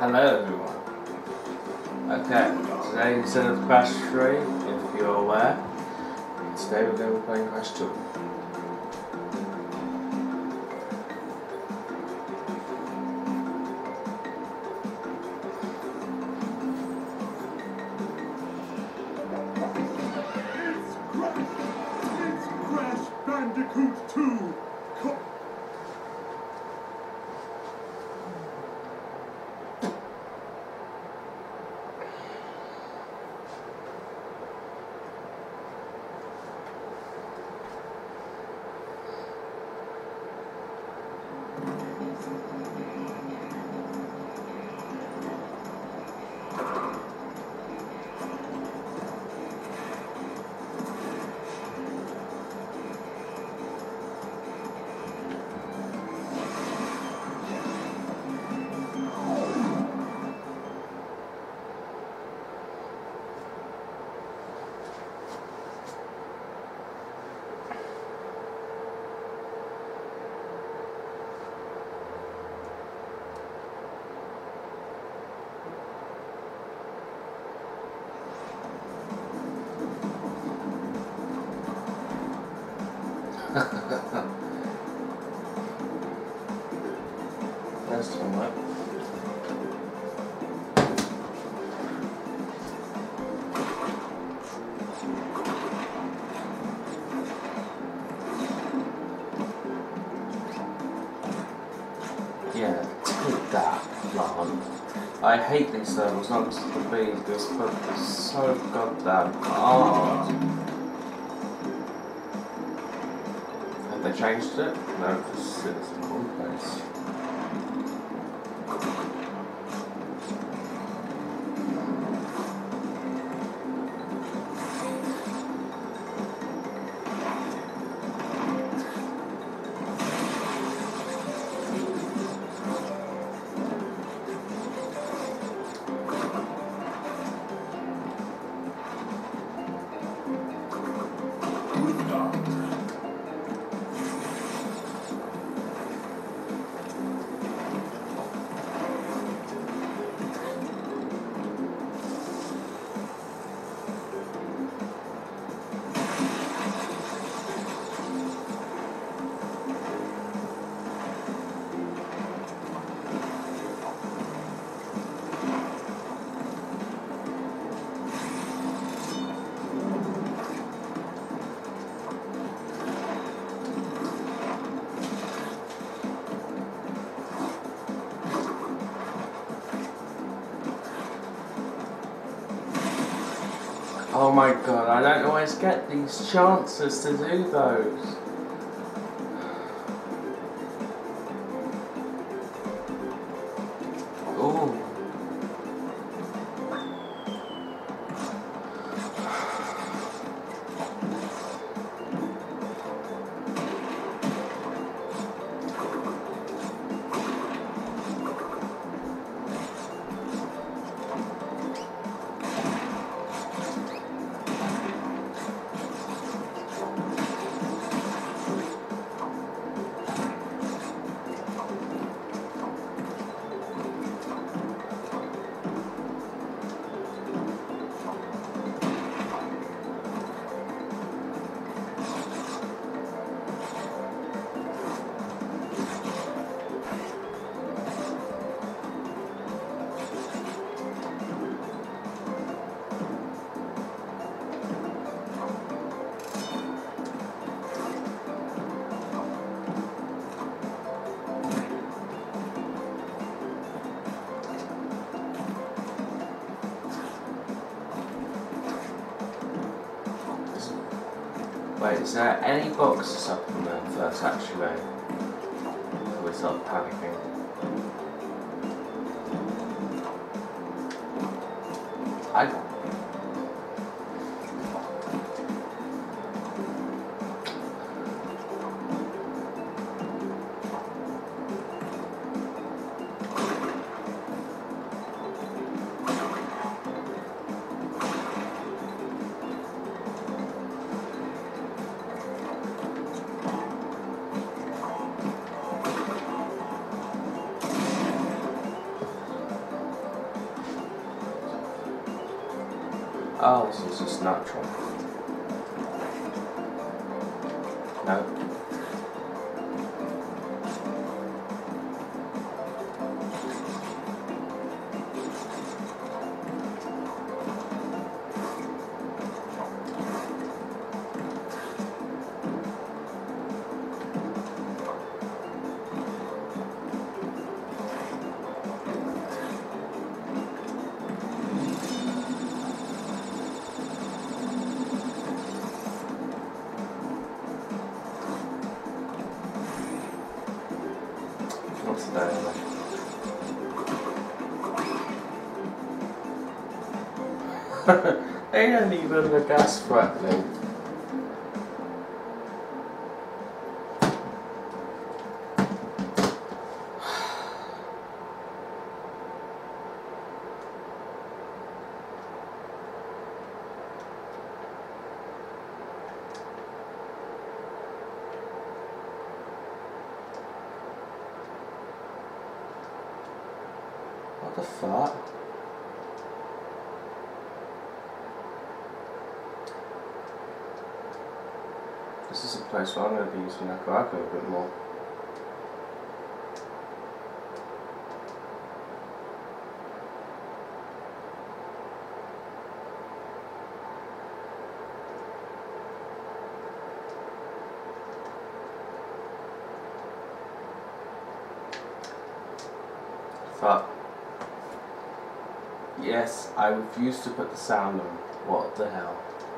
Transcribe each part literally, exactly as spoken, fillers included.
Hello everyone. Okay, today instead of Crash three, if you're aware, today we're going to be playing Crash two. It's Crash Bandicoot two! Co That's one, right? Yeah, take that, man. I hate these levels, not just the bees, but they're so goddamn hard. Have they changed it? No, because it's a cool place. Oh my god, I don't always get these chances to do those. Ooh. Wait, is there any boxes up in there first, actually? Before we start panicking. I... Oh, this is just natural. No. What's that anyway? They ain't even the gas threatening. What the fuck? This is a place where I'm going to be using that Akko a bit more. Fuck. Yes, I refuse to put the sound on. What the hell?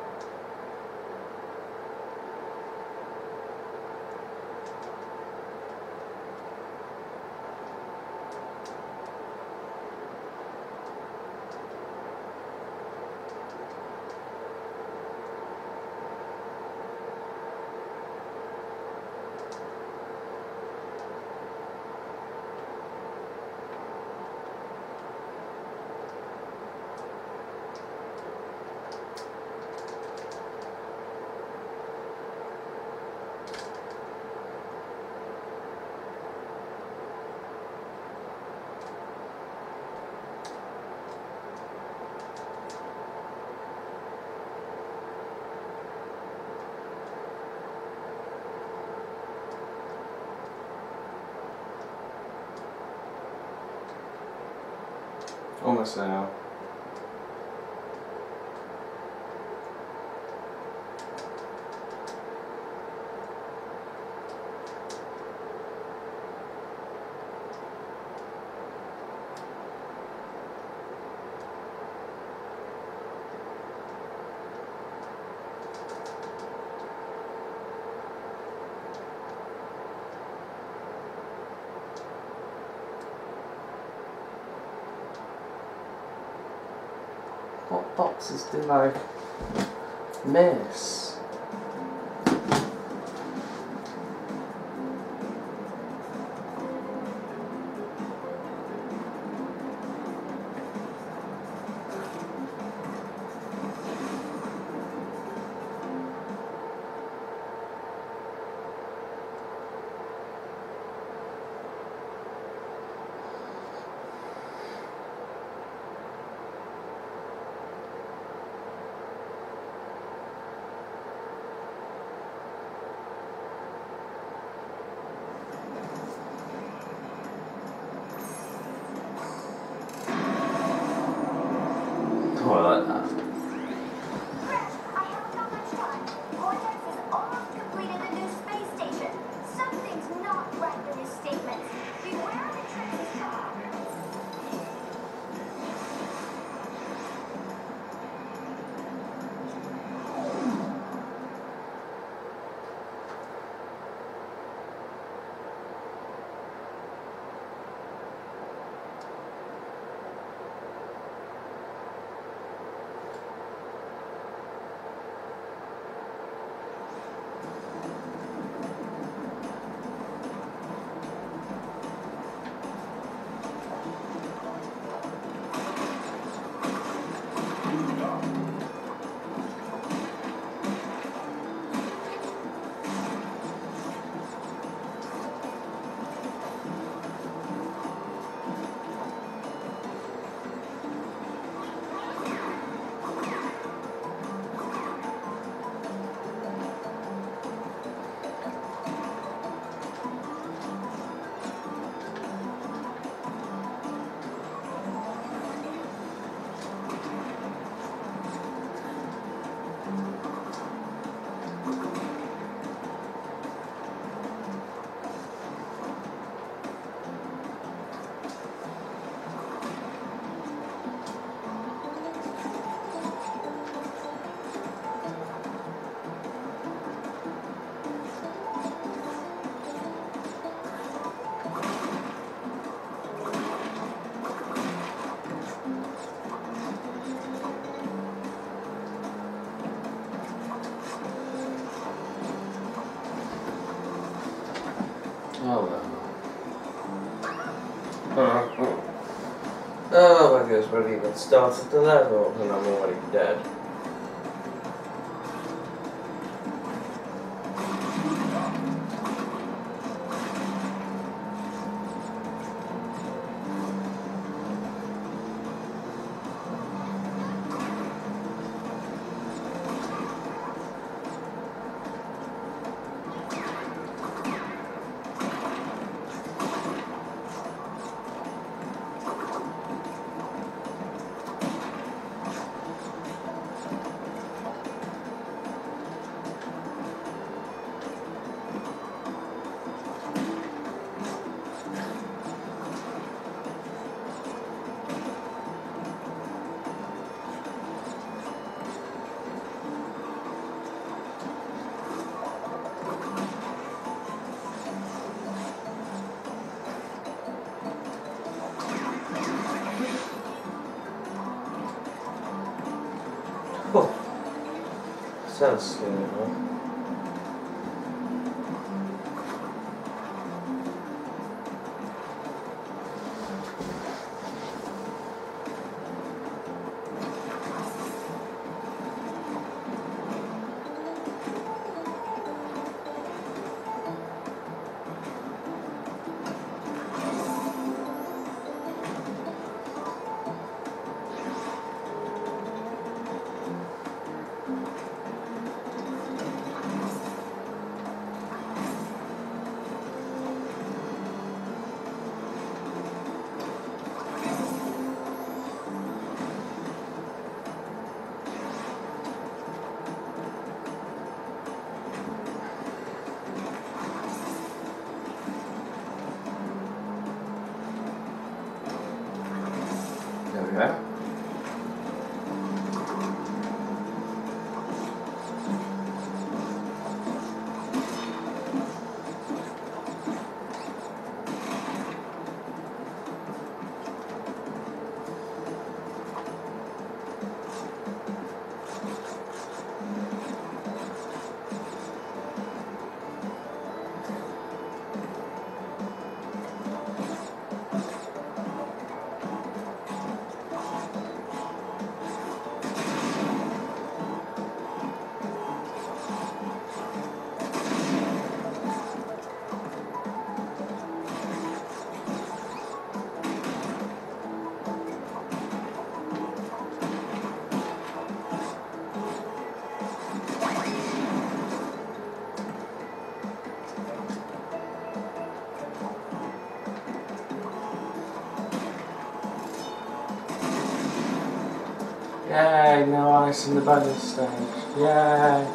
Almost now. What boxes did I miss? Oh well. Oh, oh my goodness, we've even started the level and I'm already dead. Oh, sounds scary, huh? There we go. Yay, no ice in the bonus stage. Yay.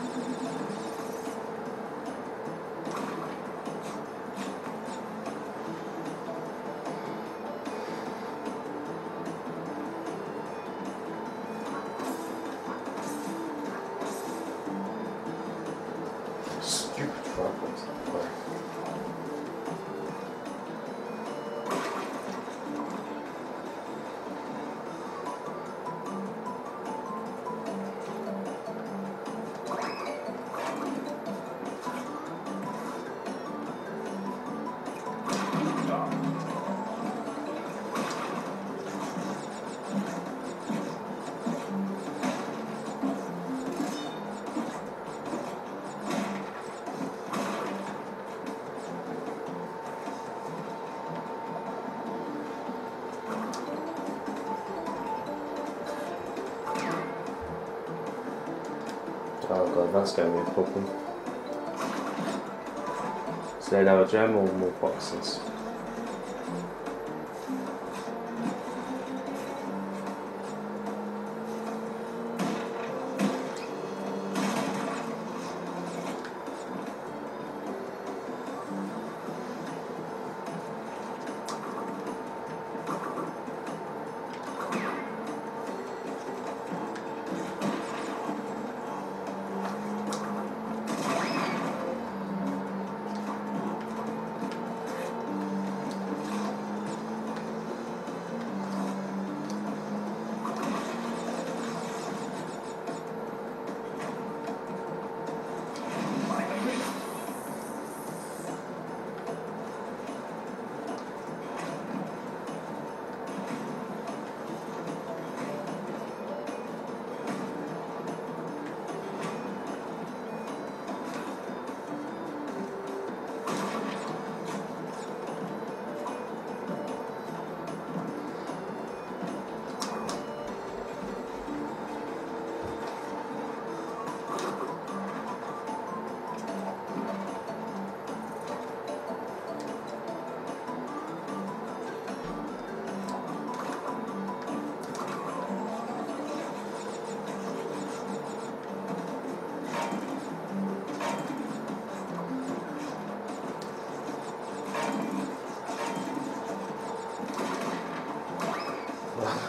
Stupid problems. Oh god, that's going to be a problem. So they have a gem or more boxes?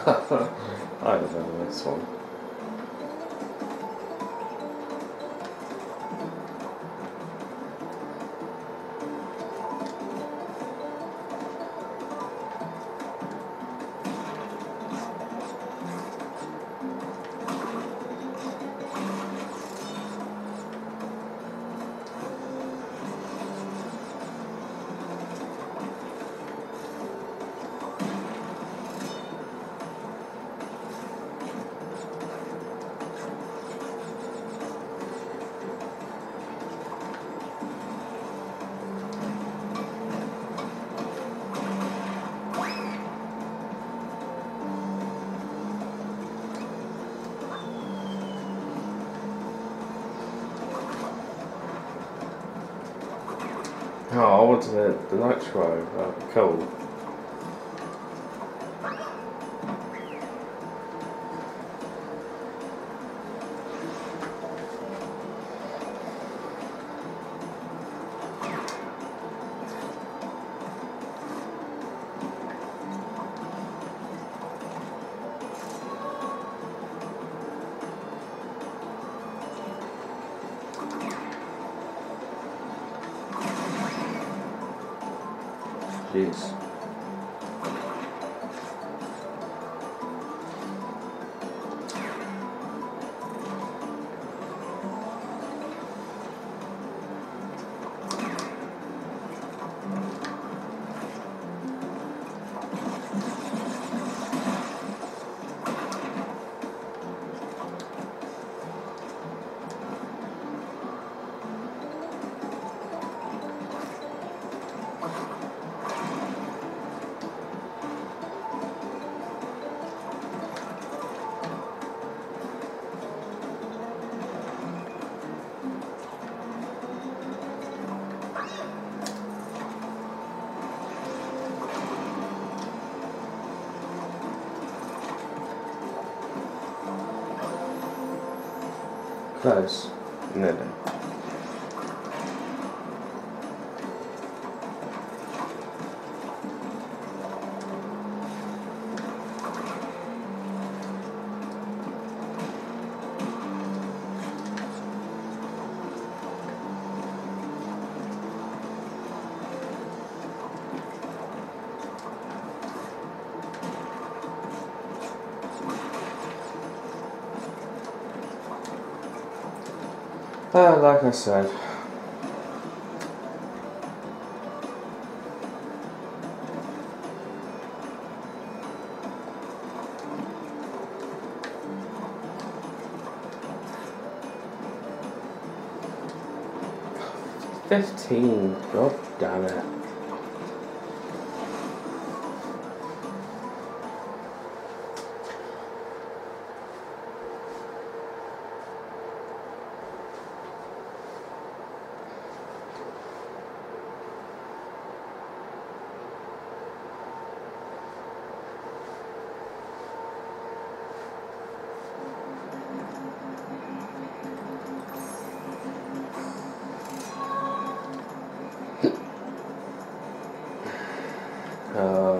I remember this one. Oh, I wanted the, the nitro. That'd be cool. Jeez. Close. Nearly. Uh, like I said, fifteen, god damn it. Uh,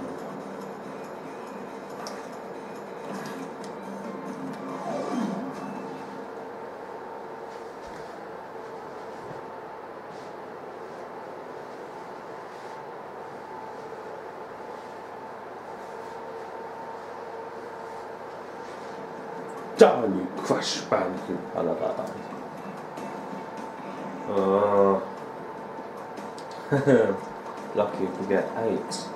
Darn you, Crash Bandicoot. I love that line. Uh, lucky if we get eight.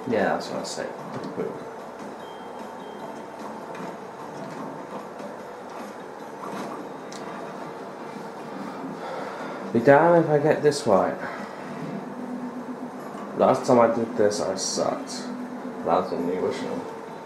Yeah, that's what I say. Be damned if I get this right. Last time I did this, I sucked. That was a new issue.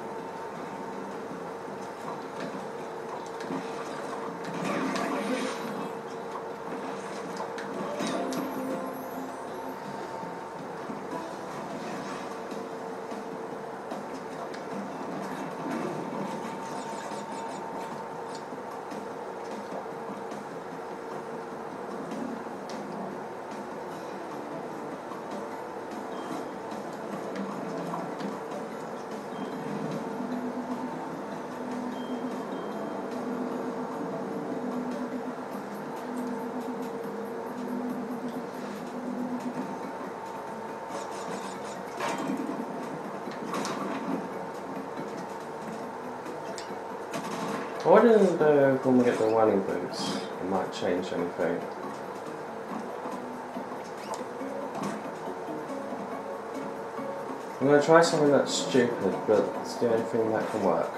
Why didn't uh, when we get the running boots, it might change anything. I'm going to try something that's stupid, but it's the only thing that can work.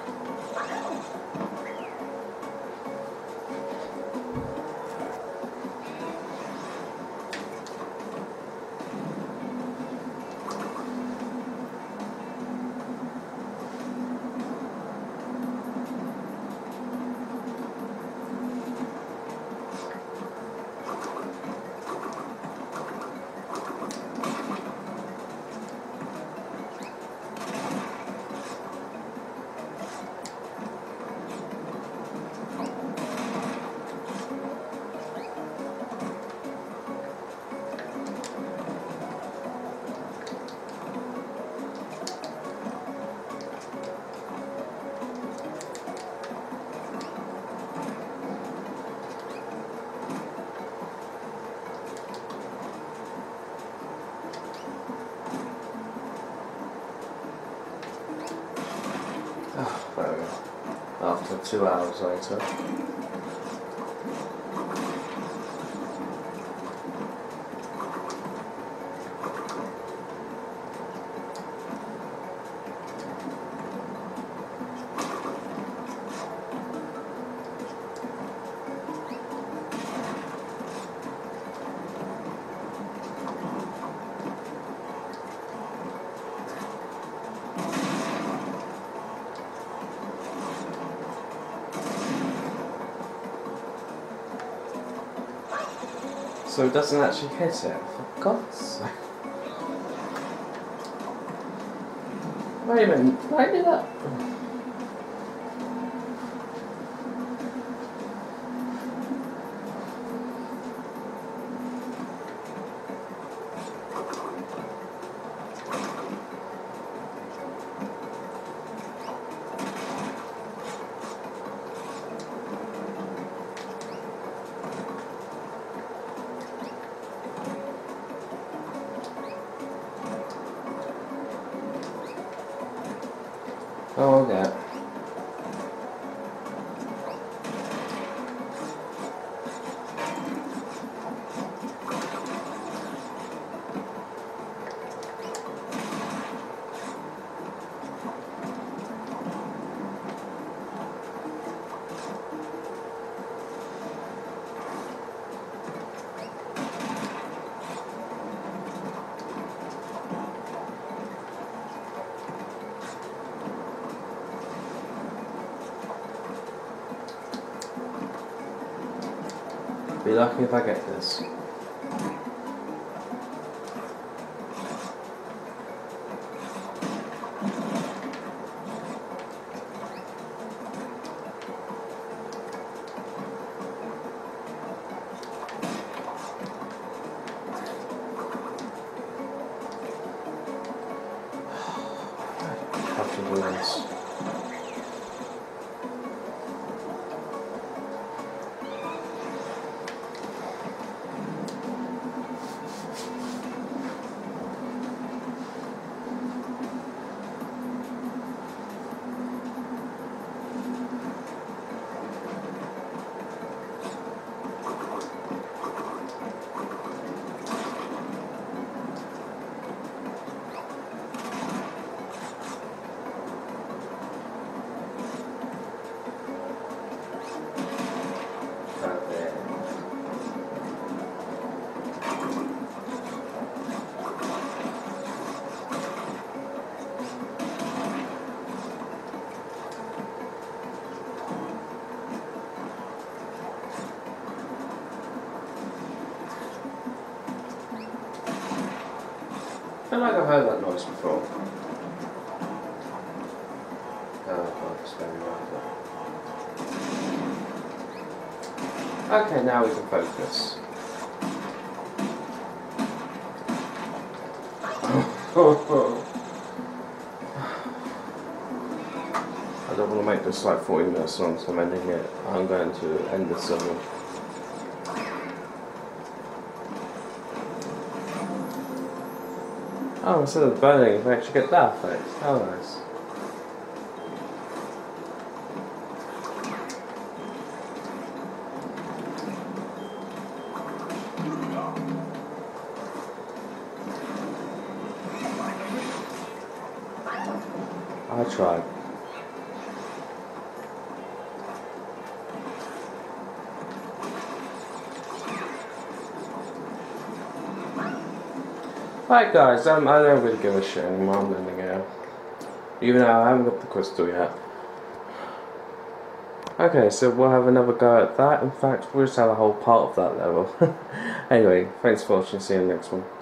Oh, there we go. After two hours later. So it doesn't actually hit it, for God's sake. Wait a minute, why did that? Oh, okay. Be lucky if I get this. Have to do this. feel like I've heard that noise before. Oh god, it's very right. Okay, now we can focus. I don't want to make this like forty minutes long, so I'm ending it. I'm going to end this level. Oh, instead of burning, we actually get that effect. How nice. I tried. Right guys, um, I don't really give a shit anymore, I'm ending it out. Even though I haven't got the crystal yet. Okay, so we'll have another go at that. In fact, we'll just have a whole part of that level. Anyway, thanks for watching, see you in the next one.